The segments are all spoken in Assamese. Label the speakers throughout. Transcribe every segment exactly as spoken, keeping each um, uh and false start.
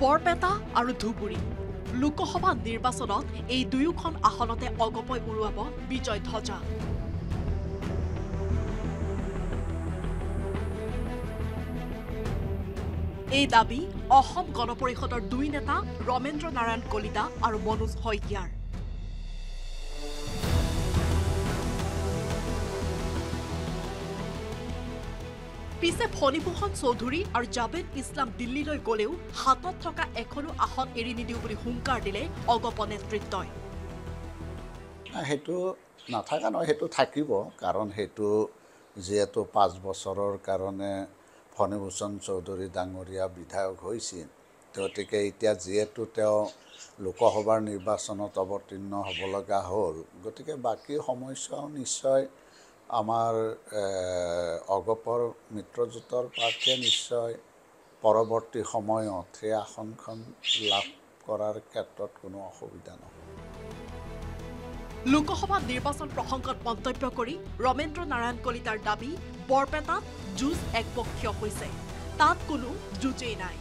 Speaker 1: বৰপেটা আৰু ধুবুৰী লোকসভা নিৰ্বাচনত এই দুয়োখন আসনতে অগপই উৰুৱাব বিজয় ধ্বজা। এই দাবী অসম গণ পৰিষদৰ দুই নেতা ৰমেন্দ্ৰ নাৰায়ণ কলিতা আৰু মনোজ শইকীয়াৰ। পিছে ফণীভূষণ চৌধুৰী আৰু জাভেদ ইছলাম দিল্লীলৈ গলেও হাতত থকা এখনো আসন এৰি নিদিও বুলি হুংকাৰ দিলে অগপ নেতৃত্বই।
Speaker 2: সেইটো নাথাকা নহয়, সেইটো থাকিব, কাৰণ সেইটো যিহেতু পাঁচ বছৰৰ কাৰণে ফণীভূষণ চৌধুৰী ডাঙৰীয়া বিধায়ক হৈছিল, গতিকে এতিয়া যিহেতু তেওঁ লোকসভাৰ নিৰ্বাচনত অৱতীৰ্ণ হ'ব লগা হ'ল, গতিকে বাকী সমস্যাও নিশ্চয় আমাৰ অগপৰ মিত্ৰজোঁটৰ প্ৰাৰ্থীয়ে নিশ্চয় পৰৱৰ্তী সময়ত সেই আসনখন লাভ কৰাৰ ক্ষেত্ৰত কোনো অসুবিধা নহয়।
Speaker 1: লোকসভা নিৰ্বাচন প্ৰসংগত মন্তব্য কৰি ৰমেন্দ্ৰ নাৰায়ণ কলিতাৰ দাবী বৰপেটাত যুঁজ একপক্ষীয় হৈছে, তাত কোনো যুঁজেই নাই।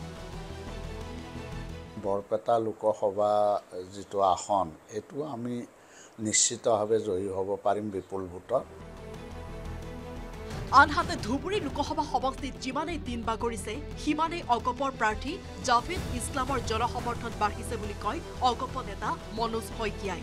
Speaker 2: বৰপেটা লোকসভা যিটো আসন, এইটো আমি নিশ্চিতভাৱে জয়ী হ'ব পাৰিম বিপুল ভোটত।
Speaker 1: আনহাতে ধুবুৰী লোকসভা সমষ্টিত যিমানেই দিন বাগৰিছে সিমানেই অগপৰ প্ৰাৰ্থী জাভেদ ইছলামৰ জনসমৰ্থন বাঢ়িছে বুলি কয় অগপ নেতা মনোজ শইকীয়াই।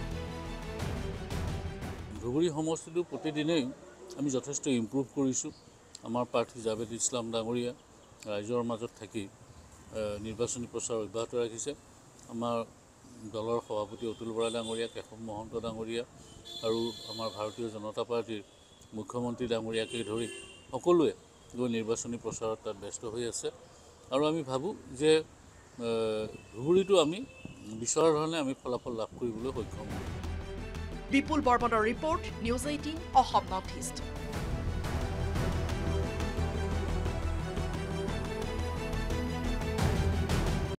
Speaker 3: ধুবুৰী সমষ্টিটো প্ৰতিদিনেই আমি যথেষ্ট ইম্প্ৰুভ কৰিছোঁ। আমাৰ প্ৰাৰ্থী জাভেদ ইছলাম ডাঙৰীয়া ৰাইজৰ মাজত থাকি নিৰ্বাচনী প্ৰচাৰ অব্যাহত ৰাখিছে। আমাৰ দলৰ সভাপতি অতুল বৰা ডাঙৰীয়া, কেশৱ মহন্ত ডাঙৰীয়া আৰু আমাৰ ভাৰতীয় জনতা পাৰ্টীৰ মুখ্যমন্ত্ৰী ডাঙৰীয়াকে ধৰি সকলোৱে গৈ নিৰ্বাচনী প্ৰচাৰত তাত ব্যস্ত হৈ আছে। আৰু আমি ভাবোঁ যে ধুবুৰীটো আমি বিচৰা ধৰণে আমি ফলাফল লাভ কৰিবলৈ সক্ষম হ'ম।
Speaker 1: বিপুল বৰ্মনৰ report, News eighteen Assam North east.